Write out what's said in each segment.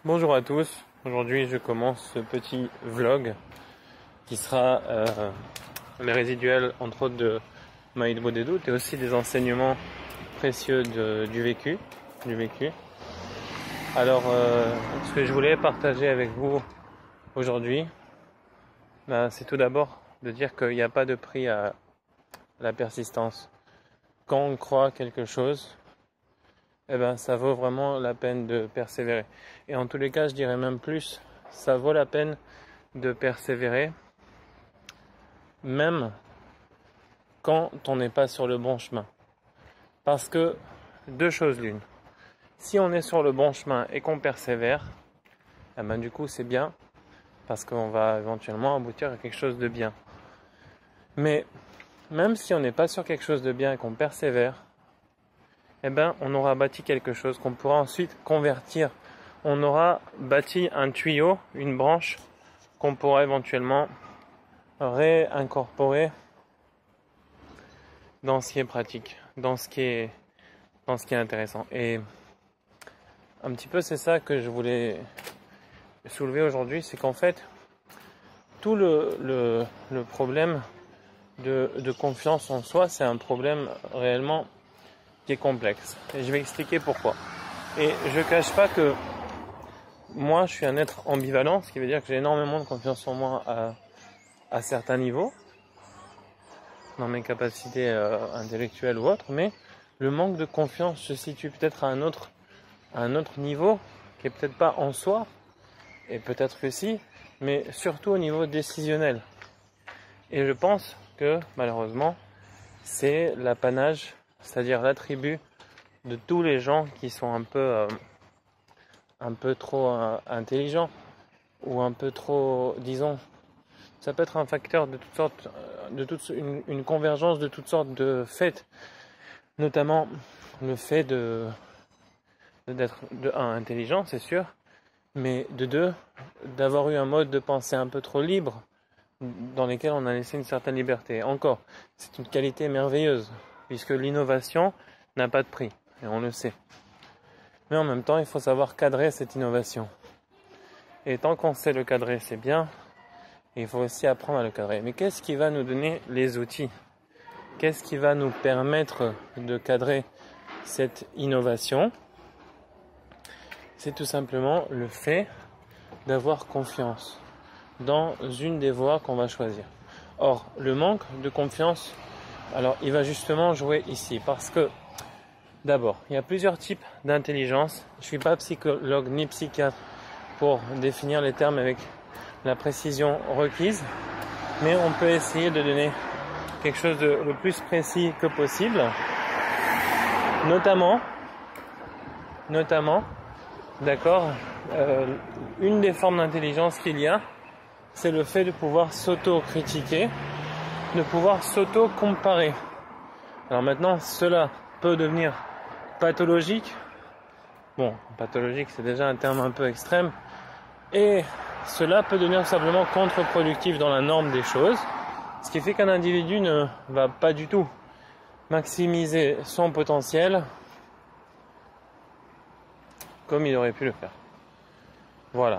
Bonjour à tous, aujourd'hui je commence ce petit vlog qui sera les résiduels entre autres de Ma Vie des doutes et aussi des enseignements précieux du vécu. Alors ce que je voulais partager avec vous aujourd'hui, c'est tout d'abord de dire qu'il n'y a pas de prix à la persistance. Quand on croit quelque chose, ça vaut vraiment la peine de persévérer. Et en tous les cas, je dirais même plus, ça vaut la peine de persévérer, même quand on n'est pas sur le bon chemin. Parce que, deux choses l'une. Si on est sur le bon chemin et qu'on persévère, du coup c'est bien, parce qu'on va éventuellement aboutir à quelque chose de bien. Mais, même si on n'est pas sur quelque chose de bien et qu'on persévère, on aura bâti quelque chose qu'on pourra ensuite convertir. On aura bâti un tuyau, une branche qu'on pourra éventuellement réincorporer dans ce qui est pratique, dans ce qui est intéressant. Et un petit peu c'est ça que je voulais soulever aujourd'hui, c'est qu'en fait tout le problème de confiance en soi, c'est un problème réellement qui est complexe. Et je vais expliquer pourquoi. Et je cache pas que moi, je suis un être ambivalent, ce qui veut dire que j'ai énormément de confiance en moi à certains niveaux, dans mes capacités intellectuelles ou autres, mais le manque de confiance se situe peut-être à un autre niveau, qui est peut-être pas en soi, et peut-être que si, mais surtout au niveau décisionnel. Et je pense que, malheureusement, c'est l'apanage, c'est-à-dire l'attribut de tous les gens qui sont un peu trop intelligents ou un peu trop, disons, ça peut être un facteur de toutes sortes, une convergence de toutes sortes de faits, notamment le fait d'être de un intelligent, c'est sûr, mais de deux, d'avoir eu un mode de pensée un peu trop libre dans lequel on a laissé une certaine liberté. Encore, c'est une qualité merveilleuse puisque l'innovation n'a pas de prix et on le sait. Mais en même temps, il faut savoir cadrer cette innovation. Et tant qu'on sait le cadrer, c'est bien. Et il faut aussi apprendre à le cadrer. Mais qu'est-ce qui va nous donner les outils? Qu'est-ce qui va nous permettre de cadrer cette innovation? C'est tout simplement le fait d'avoir confiance dans une des voies qu'on va choisir. Or, le manque de confiance, alors il va justement jouer ici. Parce que d'abord, il y a plusieurs types d'intelligence. Je ne suis pas psychologue ni psychiatre pour définir les termes avec la précision requise, mais on peut essayer de donner quelque chose de le plus précis que possible. Notamment, d'accord, une des formes d'intelligence qu'il y a, c'est le fait de pouvoir s'auto-critiquer, de pouvoir s'auto-comparer. Alors maintenant, cela peut devenir pathologique. Bon, pathologique, c'est déjà un terme un peu extrême. Et cela peut devenir simplement contre-productif dans la norme des choses. Ce qui fait qu'un individu ne va pas du tout maximiser son potentiel comme il aurait pu le faire. Voilà.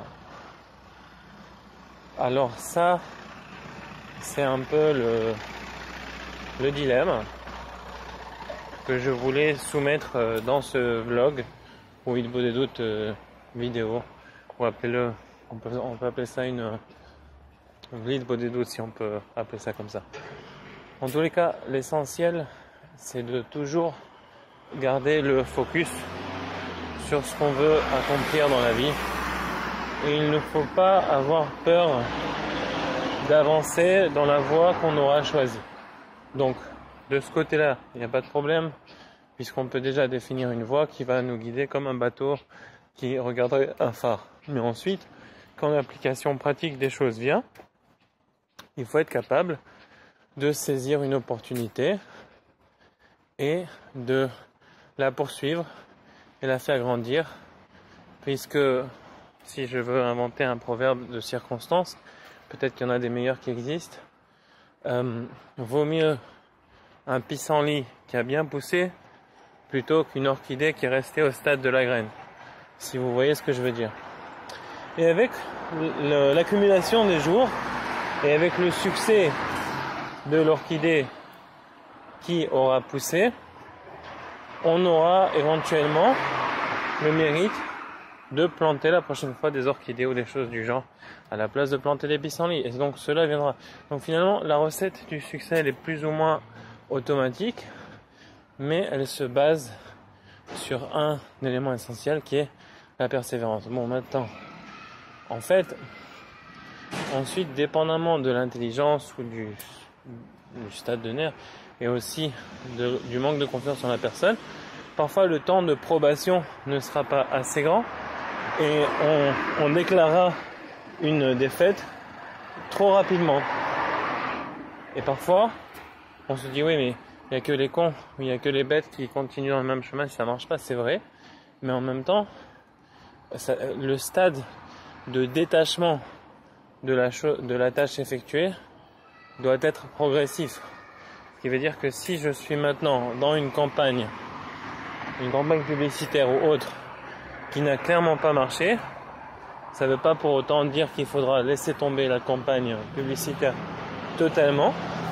Alors ça, c'est un peu le dilemme que je voulais soumettre dans ce vlog ou il vaut des doutes vidéo, ou appelez-le, on peut appeler ça une vlog des doutes si on peut appeler ça comme ça. En tous les cas, l'essentiel c'est de toujours garder le focus sur ce qu'on veut accomplir dans la vie et il ne faut pas avoir peur d'avancer dans la voie qu'on aura choisie. Donc de ce côté-là, il n'y a pas de problème, puisqu'on peut déjà définir une voie qui va nous guider comme un bateau qui regarderait un phare. Mais ensuite, quand l'application pratique des choses vient, il faut être capable de saisir une opportunité et de la poursuivre et la faire grandir, puisque si je veux inventer un proverbe de circonstance, peut-être qu'il y en a des meilleurs qui existent, vaut mieux un pissenlit qui a bien poussé plutôt qu'une orchidée qui est restée au stade de la graine. Si vous voyez ce que je veux dire. Et avec l'accumulation des jours et avec le succès de l'orchidée qui aura poussé, on aura éventuellement le mérite de planter la prochaine fois des orchidées ou des choses du genre à la place de planter des pissenlits. Et donc cela viendra. Donc finalement, la recette du succès, elle est plus ou moins automatique, mais elle se base sur un élément essentiel qui est la persévérance. Bon, maintenant, en fait, ensuite, dépendamment de l'intelligence ou du stade de nerf et aussi du manque de confiance en la personne, parfois le temps de probation ne sera pas assez grand et on déclarera une défaite trop rapidement. Et parfois, on se dit oui, mais il n'y a que les cons, il n'y a que les bêtes qui continuent dans le même chemin si ça marche pas, c'est vrai. Mais en même temps, le stade de détachement de la tâche effectuée doit être progressif. Ce qui veut dire que si je suis maintenant dans une campagne publicitaire ou autre qui n'a clairement pas marché, ça ne veut pas pour autant dire qu'il faudra laisser tomber la campagne publicitaire totalement,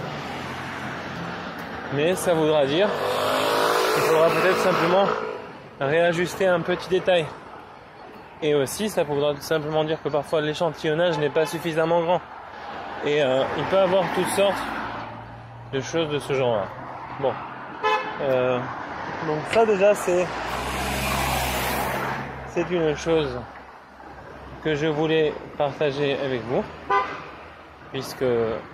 mais ça voudra dire qu'il faudra peut-être simplement réajuster un petit détail. Et aussi, ça voudra simplement dire que parfois l'échantillonnage n'est pas suffisamment grand. Et il peut y avoir toutes sortes de choses de ce genre-là. Bon. Donc ça déjà, c'est une chose que je voulais partager avec vous, puisque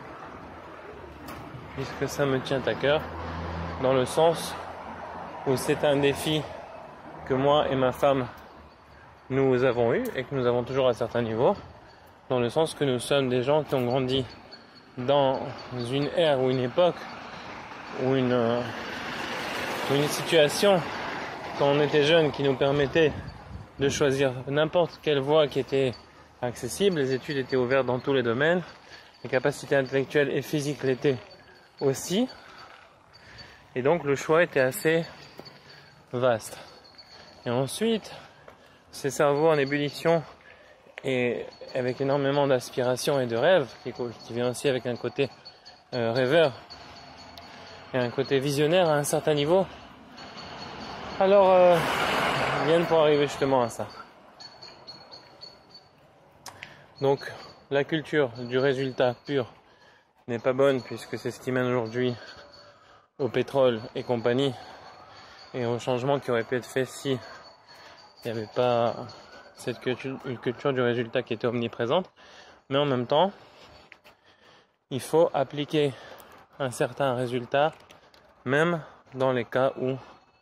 ça me tient à cœur, dans le sens où c'est un défi que moi et ma femme nous avons eu et que nous avons toujours à certains niveaux, dans le sens que nous sommes des gens qui ont grandi dans une ère ou une époque ou une situation quand on était jeune qui nous permettait de choisir n'importe quelle voie qui était accessible, les études étaient ouvertes dans tous les domaines, les capacités intellectuelles et physiques l'étaient aussi, et donc le choix était assez vaste. Et ensuite, ces cerveaux en ébullition et avec énormément d'aspiration et de rêve, qui vient aussi avec un côté rêveur et un côté visionnaire à un certain niveau, alors viennent pour arriver justement à ça. Donc la culture du résultat pur n'est pas bonne, puisque c'est ce qui mène aujourd'hui au pétrole et compagnie, et au changement qui aurait pu être fait si il n'y avait pas une culture du résultat qui était omniprésente. Mais en même temps, il faut appliquer un certain résultat, même dans les cas où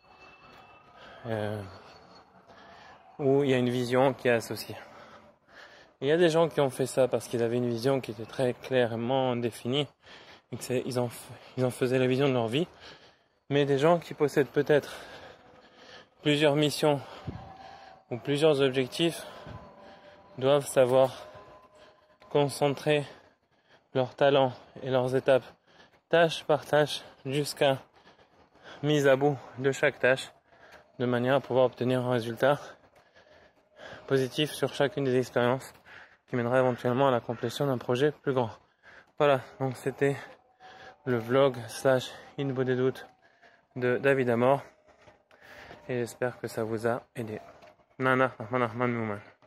il y a une vision qui est associée. Il y a des gens qui ont fait ça parce qu'ils avaient une vision qui était très clairement définie et qu'ils en faisaient la vision de leur vie. Mais des gens qui possèdent peut-être plusieurs missions ou plusieurs objectifs doivent savoir concentrer leurs talents et leurs étapes tâche par tâche jusqu'à mise à bout de chaque tâche, de manière à pouvoir obtenir un résultat positif sur chacune des expériences qui mènera éventuellement à la complétion d'un projet plus grand. Voilà, donc c'était le vlog / Inbo des doutes de David Amor, et j'espère que ça vous a aidé. Nana, Rahman, Rahman, Mouman.